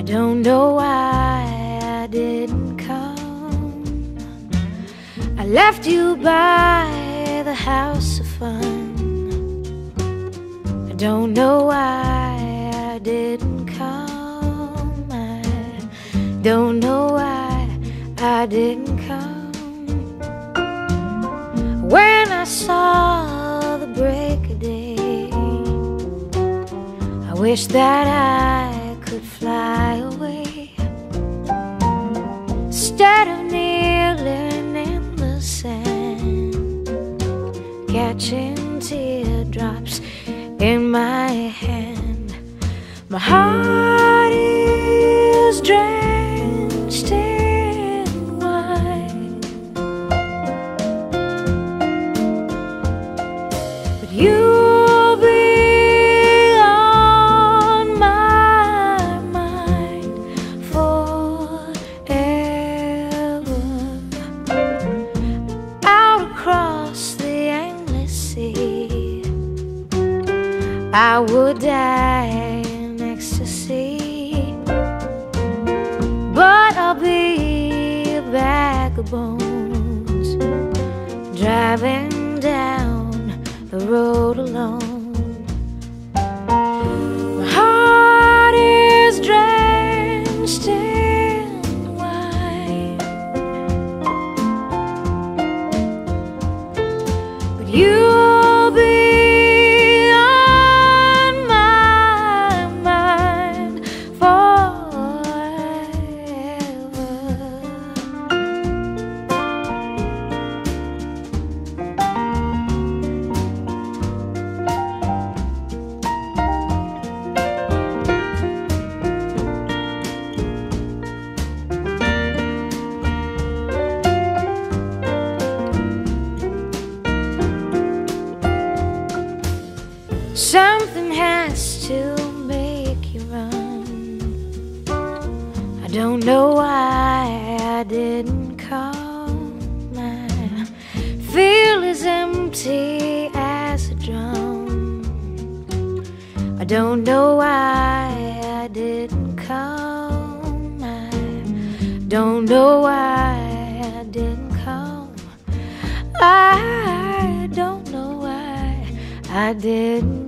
don't know why I didn't come. I left you by the house of fun. I don't know why I didn't come. I don't know why I didn't come. When I saw the break of day, I wish that I could fly away instead of kneeling in the sand, catching teardrops in my hand. My heart is drenched in wine, but you'll be on my mind forever. Out across the endless sea, I would die in ecstasy, but I'll be a bag of bones, driving down the road alone. My heart is drenched in wine, but you'll be on my mind forever. Something has to make you run. I don't know why I didn't come. I feel as empty as a drum. I don't know why I didn't come. I don't know why I didn't come. I don't know why I didn't